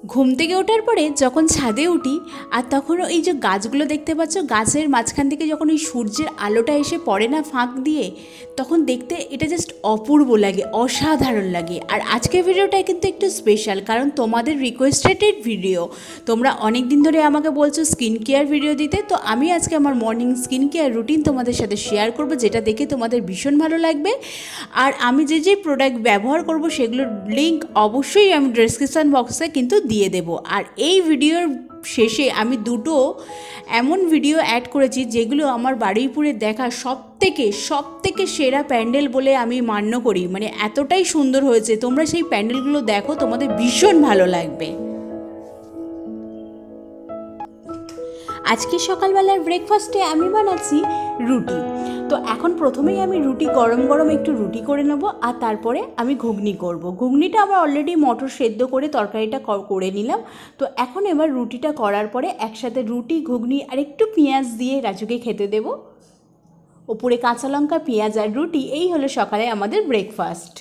ঘুম থেকে ওঠার পরে যখন ছাদে উঠি আর তখন এই যে গাছগুলো দেখতে পাচ্ছ, গাছের মাঝখান থেকে যখন এই সূর্যের আলোটা এসে পড়ে না ফাঁক দিয়ে, তখন দেখতে এটা জাস্ট অপূর্ব লাগে, অসাধারণ লাগে। আর আজকের ভিডিওটা কিন্তু একটু স্পেশাল, কারণ তোমাদের রিকোয়েস্টেড ভিডিও। তোমরা অনেক দিন ধরে আমাকে বলছো স্কিন কেয়ার ভিডিও দিতে, তো আমি আজকে আমার মর্নিং স্কিন কেয়ার রুটিন তোমাদের সাথে শেয়ার করব, যেটা দেখে তোমাদের ভীষণ ভালো লাগবে। আর আমি যে যে প্রোডাক্ট ব্যবহার করব সেগুলোর লিঙ্ক অবশ্যই আমি ডেসক্রিপশন বক্সে কিন্তু দিয়ে দেব। আর এই ভিডিওর শেষে আমি দুটো এমন ভিডিও অ্যাড করেছি যেগুলো আমার বারুইপুরে দেখা সব থেকে সেরা প্যান্ডেল বলে আমি মান্য করি। মানে এতটাই সুন্দর হয়েছে, তোমরা সেই প্যান্ডেলগুলো দেখো, তোমাদের ভীষণ ভালো লাগবে। আজকে সকালবেলার ব্রেকফাস্টে আমি বানাচ্ছি রুটি। তো এখন প্রথমেই আমি রুটি গরম গরম একটু রুটি করে নেব, আর তারপরে আমি ঘুগনি করব। ঘুগনিটা আমার অলরেডি মটর সেদ্ধ করে তরকারিটা করে নিলাম। তো এখন এবার রুটিটা করার পরে একসাথে রুটি, ঘুগনি আর একটু পেঁয়াজ দিয়ে রাজুকে খেতে দেব। ওপরে কাঁচা লঙ্কা, পেঁয়াজ আর রুটি, এই হলো সকালে আমাদের ব্রেকফাস্ট।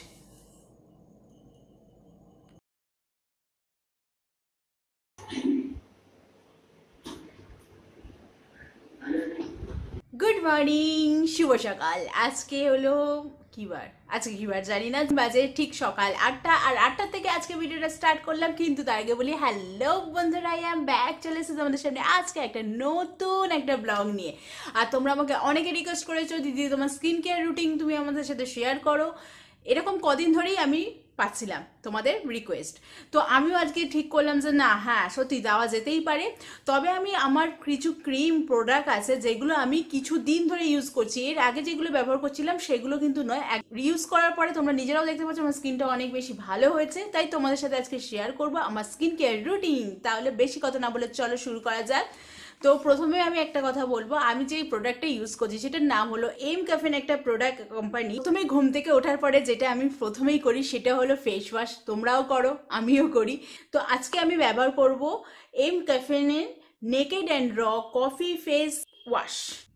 গুড মর্নিং, শুভ সকাল। আজকে হলো আজকে কি বার জানি না, বাজে ঠিক সকাল 8টা। আর 8টা থেকে আজকে ভিডিওটা স্টার্ট করলাম। কিন্তু তার আগে বলি হ্যালো বন্ধুরা, আই এম ব্যাক, চলে এসেছি তোমাদের সামনে আজকে একটা নতুন একটা ব্লগ নিয়ে। আর তোমরা আমাকে অনেকে রিকোয়েস্ট করেছো, দিদি তোমার স্কিন কেয়ার রুটিন তুমি আমাদের সাথে শেয়ার করো। এরকম কদিন ধরেই আমি পাচ্ছিলাম তোমাদের রিকোয়েস্ট। তো আমিও আজকে ঠিক করলাম যে না, হ্যাঁ সত্যি দেওয়া যেতেই পারে। তবে আমি আমার কিছু ক্রিম প্রোডাক্ট আছে যেগুলো আমি কিছু দিন ধরে ইউজ করছি। এর আগে যেগুলো ব্যবহার করছিলাম সেগুলো কিন্তু নয়, ইউজ করার পরে তোমরা নিজেরাও দেখতে পাচ্ছ আমার স্কিনটা অনেক বেশি ভালো হয়েছে। তাই তোমাদের সাথে আজকে শেয়ার করবো আমার স্কিন কেয়ার রুটিন। তাহলে বেশি কথা না বলে চলো শুরু করা যাক। তো প্রথমে আমি একটা কথা বলবো, আমি যে প্রোডাক্টটা ইউজ করছি সেটার নাম হলো এম ক্যাফেন, একটা প্রোডাক্ট কোম্পানি। প্রথমে ঘুম থেকে ওঠার পরে যেটা আমি প্রথমেই করি সেটা হলো ফেস ওয়াশ। তোমরাও করো, আমিও করি। তো আজকে আমি ব্যবহার করব এম ক্যাফেনের naked and raw coffee face wash.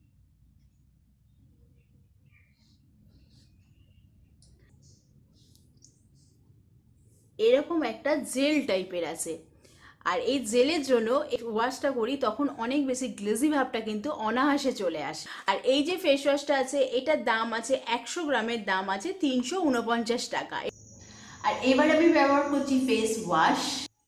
এরকম একটা জেল টাইপের আছে। আর এই জেলের জন্য এই ওয়াশটা করি তখন অনেক বেশি গ্লেজি ভাবটা কিন্তু অনায়াসে চলে আসে। আর এই যে ফেস ওয়াশটা আছে এটার দাম আছে 100 গ্রামের দাম আছে 349 টাকা। আর এবার আমি ব্যবহার করছি ফেস ওয়াশ।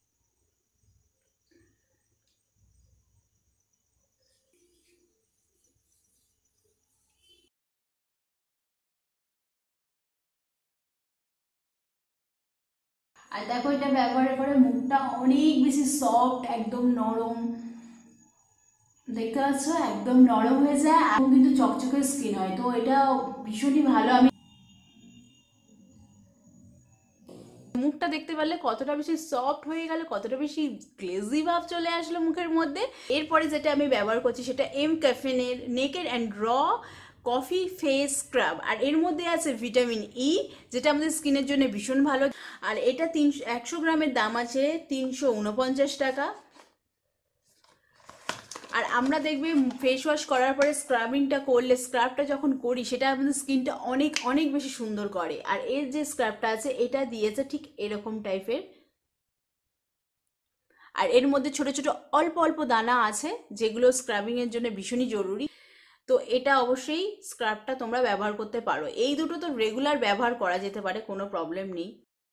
আর দেখো এটা ব্যবহারের পরে মুখটা অনেক বেশি সফট, একদম নরম। দেখতে পাচ্ছ একদম নরম হয়ে যায়, এখন কিন্তু চকচকে স্কিন হয়। তো এটা ভীষণই ভালো। আমি মুখটা দেখতে পারলে কতটা বেশি সফট হয়ে গেল, কতটা বেশি গ্লেজি ভাব চলে আসলো মুখের মধ্যে। এরপরে যেটা আমি ব্যবহার করছি সেটা এম ক্যাফেনের naked and raw coffee face scrub. আর এর মধ্যে আছে ভিটামিন ই, যেটা আমাদের স্কিনের জন্য ভীষণ ভালো। আর এটা 100 গ্রামের দাম আছে 349 টাকা। আর আমরা দেখবে ফেস ওয়াশ করার পরে স্ক্রাবিংটা করলে, স্ক্রাবটা যখন করি সেটা আমাদের স্কিনটা অনেক অনেক বেশি সুন্দর করে। আর এর যে স্ক্রাবটা আছে এটা দিয়েছে ঠিক এরকম টাইপের। আর এর মধ্যে ছোট ছোট অল্প অল্প দানা আছে যেগুলো স্ক্রাবিং এর জন্য ভীষণই জরুরি। তো এটা অবশ্যই স্ক্রাবটা তোমরা ব্যবহার করতে পারো। এই দুটো তো রেগুলার ব্যবহার করা যেতে পারে, কোনো প্রবলেম নেই।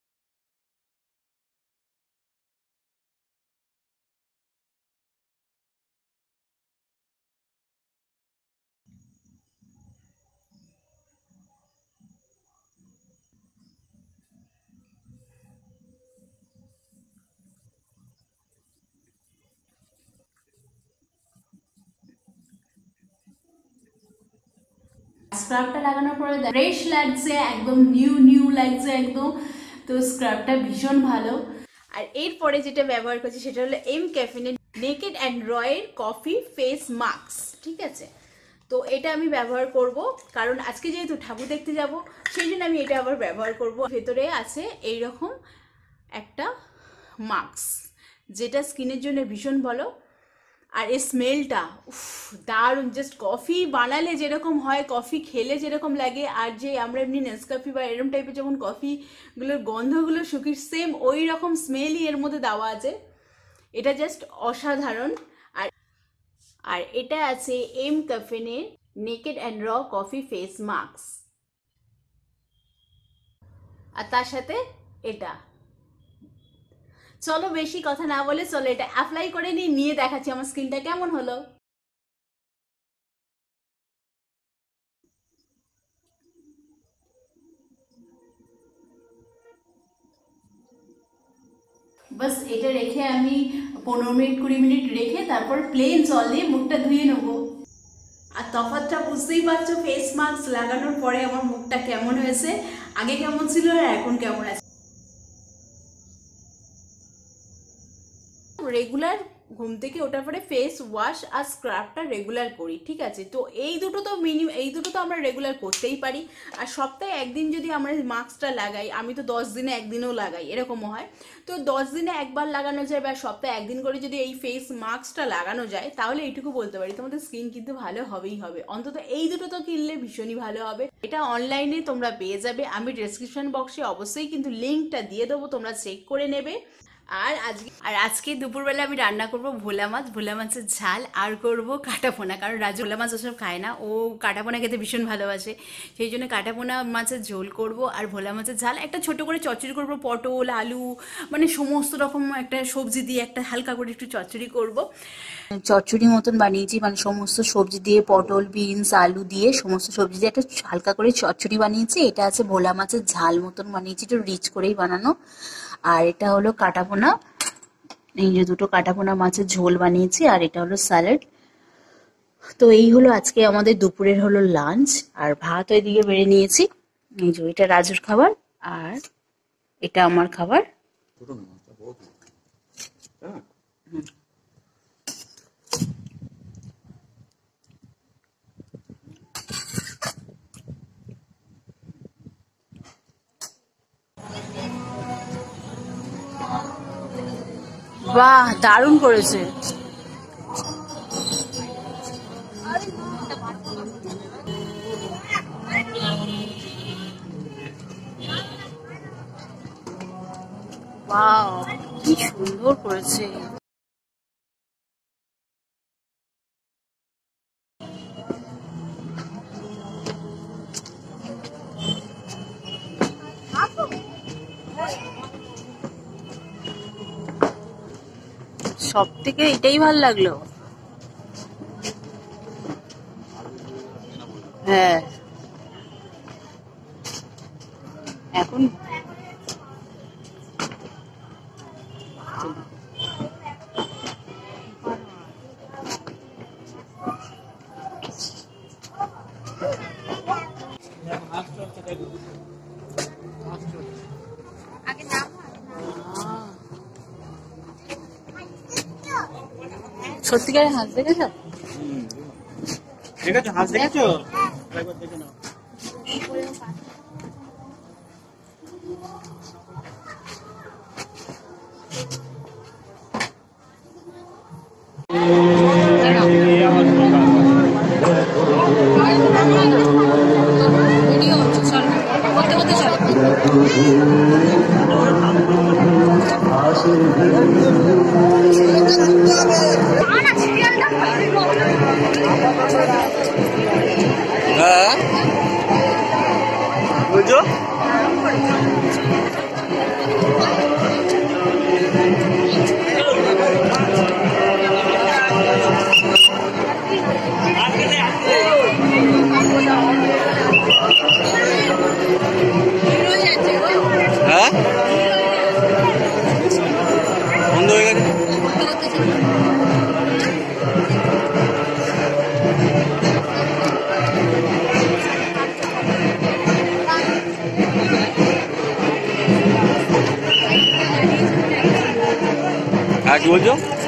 স্ক্রাবটা লাগানোর পরে ফ্রেশ লাগছে, একদম নিউ নিউ লাগছে একদম। তো স্ক্রাবটা ভীষণ ভালো। আর এরপরে যেটা ব্যবহার করছি সেটা হলো এম ক্যাফিনের নেকেড অ্যান্ড রয়ের কফি ফেস মাস্ক। ঠিক আছে, তো এটা আমি ব্যবহার করব কারণ আজকে যেহেতু ঠাকুর দেখতে যাব সেই জন্য আমি এটা আবার ব্যবহার করব। ভেতরে আছে এইরকম একটা মাস্ক, যেটা স্কিনের জন্য ভীষণ ভালো। আর এই স্মেলটা দারুণ, জাস্ট কফি বানালে যেরকম হয়, কফি খেলে যেরকম লাগে, আর যে আমরা এমনি নেসক্যাফে বা এরকম টাইপের যখন কফিগুলোর গন্ধগুলো শুকি, সেম ওই রকম স্মেলই এর মধ্যে দেওয়া আছে। এটা জাস্ট অসাধারণ। আর আর এটা আছে এম ক্যাফেনের naked and raw coffee face mask, আর তার সাথে এটা। চলো বেশি কথা না বলে চলো এটা অ্যাপ্লাই করে নিয়ে দেখাচ্ছি আমার স্কিনটা কেমন হলো। বাস এটা রেখে আমি 15-20 মিনিট রেখে তারপর প্লেন জল দিয়ে মুখটা ধুয়ে নেবো। আর তফাৎটা বুঝতেই পারছো ফেস মাস্ক লাগানোর পরে আমার মুখটা কেমন হয়েছে, আগে কেমন ছিল আর এখন কেমন আছে। রেগুলার ঘুম থেকে ওঠার পরে ফেস ওয়াশ আর স্ক্রাবটা রেগুলার করি, ঠিক আছে। তো এই দুটো তো আমরা রেগুলার করতেই পারি। আর সপ্তাহে একদিন যদি আমরা মাস্কটা লাগাই, আমি তো 10 দিনে একদিনও লাগাই, এরকমও হয়। তো 10 দিনে একবার লাগানো যায় বা সপ্তাহে একদিন করে যদি এই ফেস মাস্কটা লাগানো যায়, তাহলে এইটুকু বলতে পারি তোমাদের স্কিন কিন্তু ভালো হবেই হবে। অন্তত এই দুটো তো কিনলে ভীষণই ভালো হবে। এটা অনলাইনে তোমরা পেয়ে যাবে, আমি ডেসক্রিপশন বক্সে অবশ্যই কিন্তু লিঙ্কটা দিয়ে দেবো, তোমরা চেক করে নেবে। আর আজকে দুপুরবেলা আমি রান্না করব ভোলা মাছের ঝাল, আর করব কাটাপোনা, কারণ রাজু ভোলা মাছ ওসব খায় না, ও কাটাপোনা খেতে ভীষণ ভালোবাসে, সেই জন্য কাটাপোনা মাছের ঝোল করব আর ভোলা মাছের ঝাল। একটা ছোট করে চচ্চড়ি করব, পটল আলু মানে সমস্ত রকম একটা সবজি দিয়ে একটা হালকা করে একটু চচ্চড়ি করব। চচ্চড়ি মতন বানিয়েছি, মানে সমস্ত সবজি দিয়ে, পটল বিনস আলু দিয়ে সমস্ত সবজি দিয়ে একটা হালকা করে চচ্চড়ি বানিয়েছি। এটা আছে ভোলা মাছের ঝাল মতন বানিয়েছি, একটু রিচ করেই বানানো। আর এটা হলো কাটাপোনা, এই যে দুটো কাটাপোনা মাছের ঝোল বানিয়েছি, আর এটা হলো স্যালাড। তো এই হলো আজকে আমাদের দুপুরের হলো লাঞ্চ। আর ভাত ওইদিকে বেড়ে নিয়েছি, এই যে এটা রাজুর খাবার আর এটা আমার খাবার। বাহ, দারুণ করেছে। বাহ, কি সুন্দর করেছে। সব থেকে এটাই ভালো লাগলো। হ্যাঁ, এখন সত্যিকারের হাঁস দেখেছো? দেখেছো হাঁস দেখেছো? একবার দেখে নাও। হ্যাঁ বুঝছো? হ্যাঁ বন্ধ হয়ে গেছে। কি বলছো?